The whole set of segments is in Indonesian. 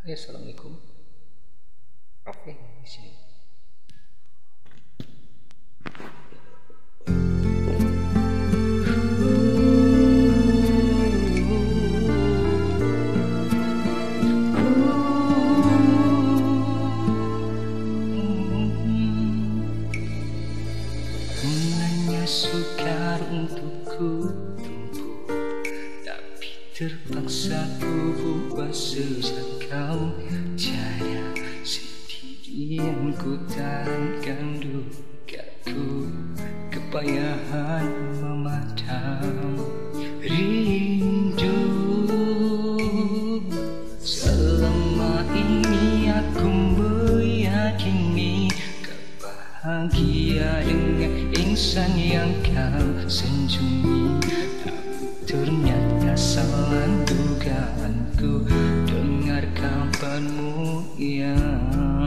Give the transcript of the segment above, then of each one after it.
Hai, assalamualaikum. Oke, di sini. Bunganya sukar untukku tumbuh, tapi terpaksa ku buat sejak kau tiada. Sendirian ku tahankan dukaku, kepayahan memadam rindu. Selama ini aku meyakini bahagia dengan insan yang kau sanjungi, tapi ternyata salah dugaanku dengar kabarmu yang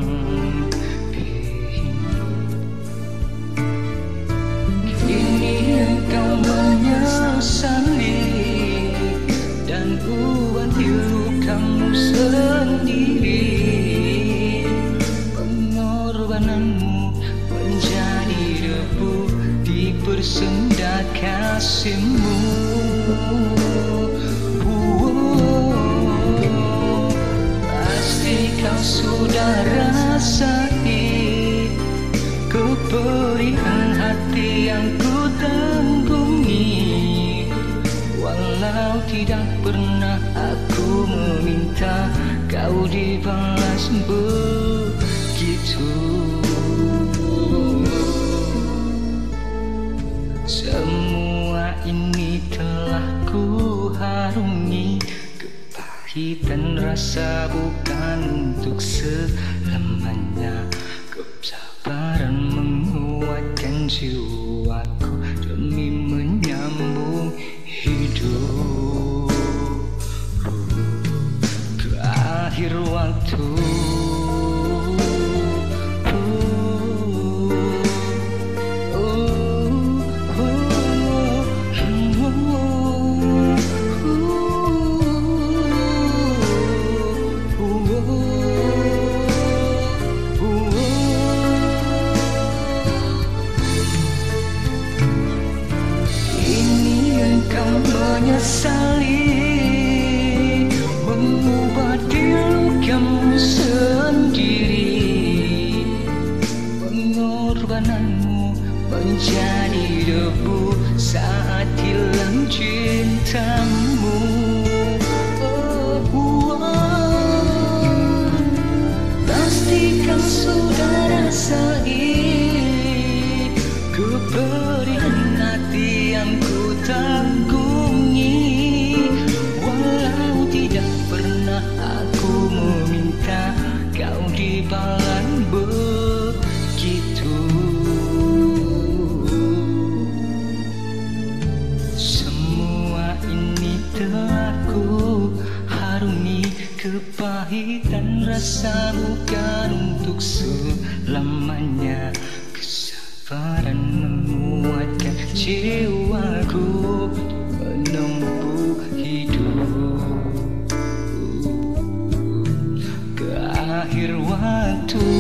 kini engkau menyesali dan ubati lukamu sendiri. Pengorbananmu menjadi debu di persenda kasihmu. Pasti kau sudah rasai keperihan hati yang ku tanggungi, walau tidak pernah aku meminta kau dibalas begitu. Semua ini telah ku harungi, kepahitan rasa bukan untuk selamanya. Kesabaran menguatkan jiwaku demi menyambung hidup ke akhir waktu. Menyesali mengobati lukamu sendiri. Pengorbananmu menjadi debu saat hilang cintamu. Pastikan sudah rasai keperihan hati yang ku tanggungi, walau tidak pernah aku meminta kau dibalas begitu. Semua ini telah ku harungi, kepahitan rasa bukan untuk selamanya. Kesabaran menguatkan jiwaku menempuh hidup ke akhir waktu.